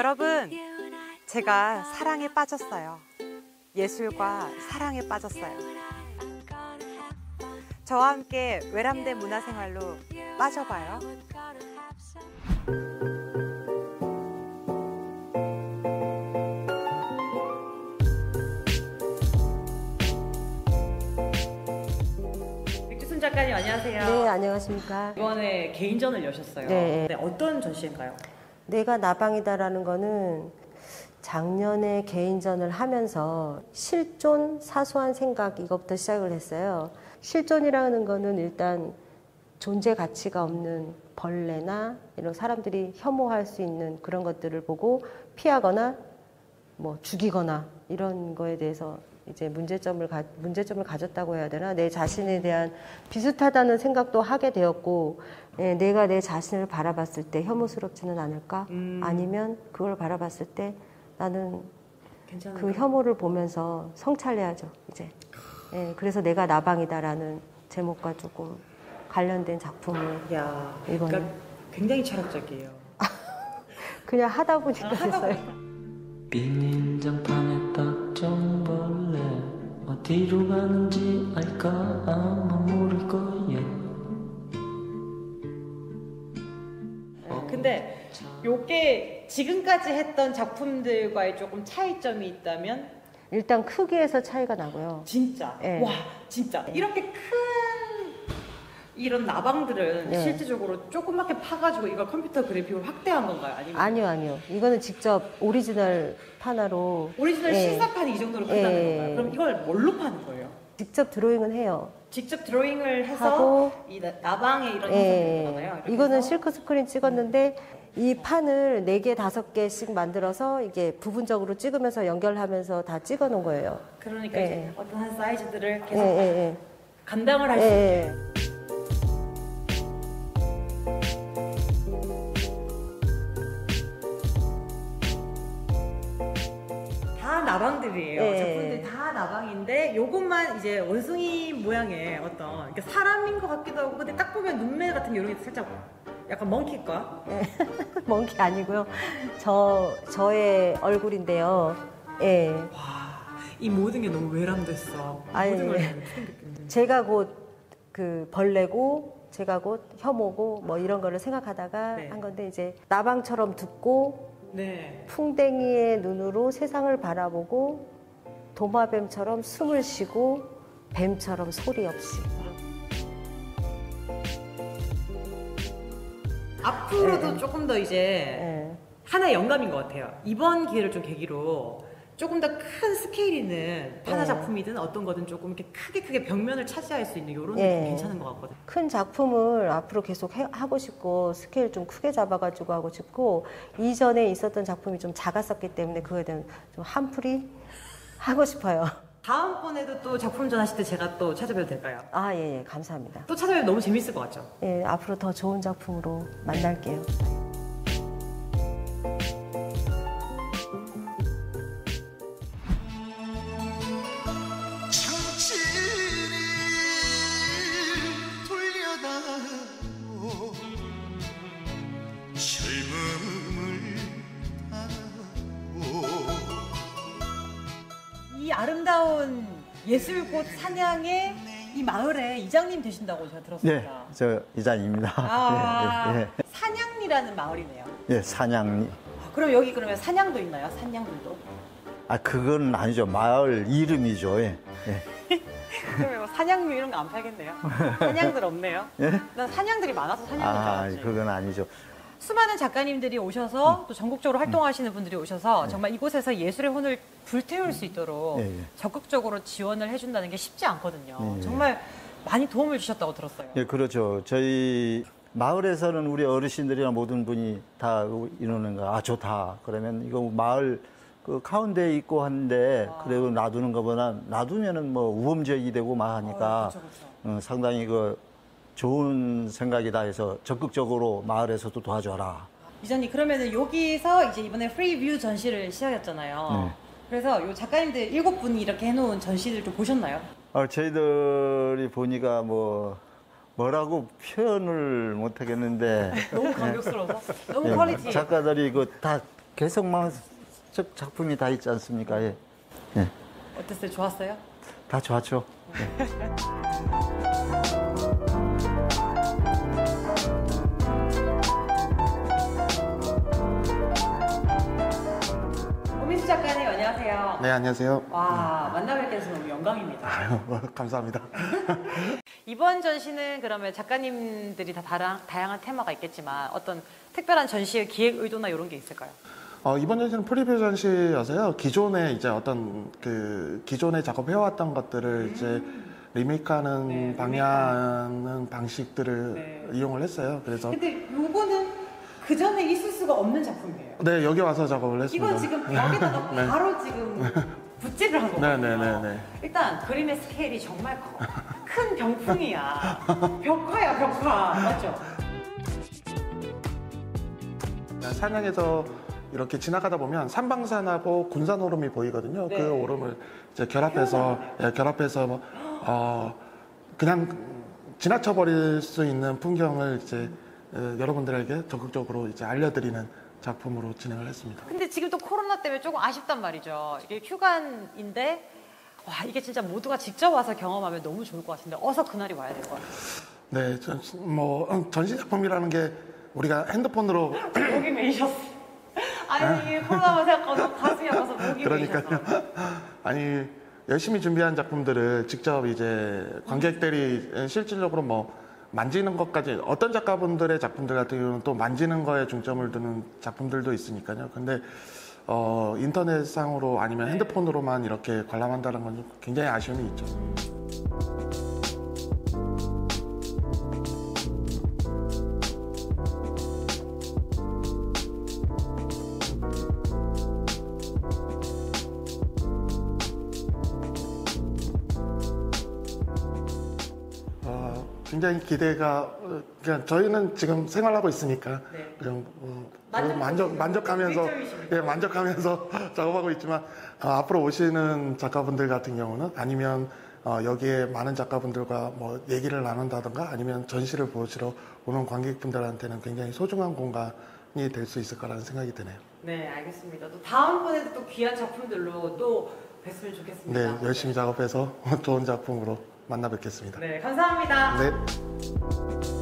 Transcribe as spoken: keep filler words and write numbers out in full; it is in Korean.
여러분, 제가 사랑에 빠졌어요. 예술과 사랑에 빠졌어요. 저와 함께 외람된 문화생활로 빠져봐요. 백주순 작가님 안녕하세요. 네, 안녕하십니까. 이번에 개인전을 여셨어요. 네. 네, 어떤 전시인가요? 내가 나방이다라는 거는 작년에 개인전을 하면서 실존, 사소한 생각 이것부터 시작을 했어요. 실존이라는 거는 일단 존재 가치가 없는 벌레나 이런 사람들이 혐오할 수 있는 그런 것들을 보고 피하거나 뭐 죽이거나 이런 거에 대해서 이제 문제점을 가, 문제점을 가졌다고 해야 되나? 내 자신에 대한 비슷하다는 생각도 하게 되었고, 예, 내가 내 자신을 바라봤을 때 혐오스럽지는 않을까? 음. 아니면 그걸 바라봤을 때 나는 괜찮은가? 그 혐오를 보면서 성찰해야죠, 이제. 예, 그래서 내가 나방이다라는 제목과 조금 관련된 작품을 야, 이번에 그러니까 굉장히 철학적이에요. 그냥 하다 보니까 아, 하다 됐어요. 보니까. 비닐장판에 딱정벌레 어디로 가는지 알까 아마 모를 거야. 근데 요게 지금까지 했던 작품들과의 조금 차이점이 있다면? 일단 크기에서 차이가 나고요. 진짜? 네. 와, 진짜. 이렇게 큰 이런 나방들은 네. 실질적으로 조그맣게 파가지고 이걸 컴퓨터 그래픽으로 확대한 건가요? 아니면 아니요, 아니요. 이거는 직접 오리지널 판화로 오리지널 예. 실사판이 이 정도로 크다는 예. 건가요? 그럼 이걸 뭘로 파는 거예요? 직접 드로잉은 해요. 직접 드로잉을 해서 하고, 이 나- 나방의 이런 예. 형상이 나잖아요. 이거는 실크 스크린 찍었는데 이 판을 네 개, 다섯 개씩 만들어서 이게 부분적으로 찍으면서 연결하면서 다 찍어 놓은 거예요. 그러니까 예. 이제 어떤 한 사이즈들을 예, 계속 예, 감당을 할 예. 수 있게. 예. 다 나방들이에요. 예. 작품들이 다 나방인데 요것만 이제 원숭이 모양의 어떤 그러니까 사람인 것 같기도 하고 근데 딱 보면 눈매 같은 게 이런 게 살짝 약간 멍키일까? 멍키 아니고요. 저 저의 얼굴인데요. 예. 와, 이 모든 게 너무 외람됐어. 아니, 모든 걸 예. 생각했는데. 제가 곧 그 벌레고 제가 곧 혐오고 뭐 이런 거를 생각하다가 네. 한 건데 이제 나방처럼 듣고 네. 풍뎅이의 눈으로 세상을 바라보고 도마뱀처럼 숨을 쉬고 뱀처럼 소리 없이. 앞으로도 예. 조금 더 이제 예. 하나의 영감인 것 같아요. 이번 기회를 좀 계기로 조금 더 큰 스케일 있는 판화 네. 작품이든 어떤 거든 조금 이렇게 크게 크게 벽면을 차지할 수 있는 이런 예. 느낌 괜찮은 것 같거든요. 큰 작품을 앞으로 계속 해, 하고 싶고 스케일 좀 크게 잡아가지고 하고 싶고 이전에 있었던 작품이 좀 작았었기 때문에 그거에 대한 좀 한풀이 하고 싶어요. 다음번에도 또 작품전 하실 때 제가 또 찾아뵈도 될까요? 아, 예, 예, 감사합니다. 또 찾아뵈면 너무 재밌을 것 같죠? 예, 앞으로 더 좋은 작품으로 만날게요. 이 아름다운 예술꽃 사냥의 이 마을의 이장님 되신다고 제가 네, 들었습니다. 저 이장입니다. 아, 예, 예, 사냥리라는 마을이네요. 예, 사냥. 아, 그럼 여기 그러면 사냥도 있나요? 사냥들도? 아, 그건 아니죠. 마을 이름이죠. 예, 예. 그러면 사냥류 이런 거 안 팔겠네요. 사냥들 없네요. 예? 난 사냥들이 많아서 사냥인 줄 아, 알았지. 그건 아니죠. 수많은 작가님들이 오셔서 또 전국적으로 활동하시는 분들이 오셔서 정말 이곳에서 예술의 혼을 불태울 수 있도록 예, 예. 적극적으로 지원을 해준다는 게 쉽지 않거든요. 예, 예. 정말 많이 도움을 주셨다고 들었어요. 예, 그렇죠. 저희 마을에서는 우리 어르신들이나 모든 분이 다 이러는 거, 아, 좋다. 그러면 이거 마을 그 가운데에 있고 한데, 그리고 놔두는 것보다 놔두면은 뭐 우범지역이 되고 막 하니까 어, 그쵸, 그쵸. 어, 상당히 그 좋은 생각이다 해서 적극적으로 마을에서도 도와줘라. 이장님 그러면은 여기서 이제 이번에 프리뷰 전시를 시작했잖아요. 네. 그래서 요 작가님들 일곱 분이 이렇게 해놓은 전시들 좀 보셨나요? 어, 저희들이 보니까 뭐 뭐라고 표현을 못 하겠는데 너무 감격스러워서 너무 예, 퀄리티. 작가들이 그 다 개성망적 작품이 다 있지 않습니까? 예. 예. 어땠어요? 좋았어요? 다 좋았죠. 오민수 작가님 안녕하세요. 네, 안녕하세요. 와, 만나뵙게 돼서 너무 영광입니다. 아유, 감사합니다. 이번 전시는 그러면 작가님들이 다 다랑, 다양한 테마가 있겠지만 어떤 특별한 전시의 기획 의도나 이런 게 있을까요? 어, 이번 전시는 프리뷰 전시여서요. 기존에 이제 어떤 그 기존에 작업해왔던 것들을 이제 리메이크하는 네, 방향은 방식들을 네. 이용을 했어요. 그래서 근데 요거는 그 전에 있을 수가 없는 작품이에요. 네, 여기 와서 작업을 했습니다. 이건 지금 벽에다가 네. 바로 지금 붓질을 한 거거든요. 네, 네, 네, 네. 일단 그림의 스케일이 정말 커. 큰 병풍이야. 벽화야, 벽화. 맞죠? 산양에서 이렇게 지나가다 보면 산방산하고 군산 오름이 보이거든요. 네. 그 오름을 이제 결합해서 예, 결합해서 뭐, 어, 그냥 지나쳐 버릴 수 있는 풍경을 이제 어, 여러분들에게 적극적으로 이제 알려드리는 작품으로 진행을 했습니다. 근데 지금 또 코로나 때문에 조금 아쉽단 말이죠. 이게 휴관인데 와 이게 진짜 모두가 직접 와서 경험하면 너무 좋을 것 같은데 어서 그날이 와야 될 것 같아요. 네, 전, 뭐 음, 전시 작품이라는 게 우리가 핸드폰으로 목이 메이셨어. 아니 이게 코로나만 생각하고 가슴이 아파서 목이 메이셨어. 그러니까요. 아니 열심히 준비한 작품들을 직접 이제 관객들이 실질적으로 뭐 만지는 것까지 어떤 작가분들의 작품들 같은 경우는 또 만지는 거에 중점을 두는 작품들도 있으니까요. 근데 어, 인터넷상으로 아니면 핸드폰으로만 이렇게 관람한다는 건 굉장히 아쉬움이 있죠. 어, 굉장히 기대가 어, 그냥 저희는 지금 생활하고 있으니까 네. 그냥 어, 만족- 만족 만족하면서 일점이십니까? 예, 만족하면서 작업하고 있지만 어, 앞으로 오시는 작가분들 같은 경우는 아니면 어, 여기에 많은 작가분들과 뭐 얘기를 나눈다든가 아니면 전시를 보시러 오는 관객분들한테는 굉장히 소중한 공간이 될 수 있을 거라는 생각이 드네요. 네 알겠습니다. 또 다음번에도 또 귀한 작품들로 또 뵀으면 좋겠습니다. 네, 열심히 작업해서 좋은 작품으로 만나 뵙겠습니다. 네 감사합니다. 네.